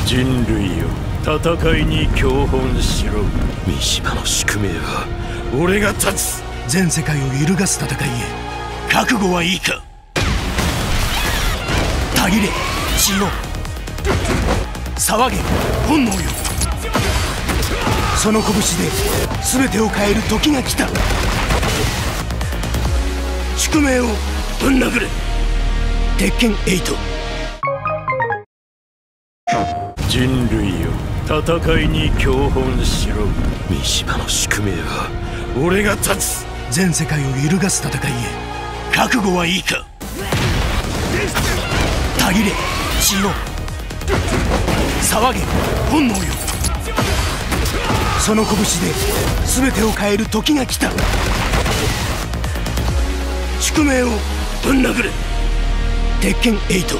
人類よ、戦いに教本しろ。三島の宿命は俺が立つ。 全世界を揺るがす戦いへ覚悟はいいか。たぎれ血よ、騒げ本能よ。その拳で全てを変える時が来た。宿命をぶん殴れ。鉄拳8。 人類よ、戦いに教本しろ。三島の宿命は俺が立つ。 全世界を揺るがす戦いへ覚悟はいいか。たぎれ血よ、騒げ本能よ。その拳で全てを変える時が来た。宿命をぶん殴れ。鉄拳8。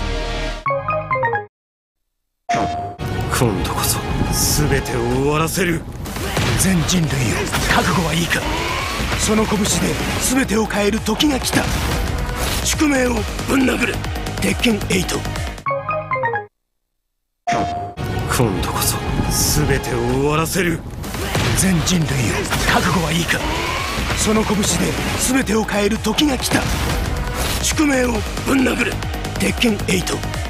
今度こそ全てを終わらせる。 全人類よ、覚悟はいいか。その拳で全てを変える時が来た。宿命をぶん殴れ。鉄拳8。 今度こそ全てを終わらせる。 全人類よ、覚悟はいいか。その拳で全てを変える時が来た。宿命をぶん殴れ。鉄拳8。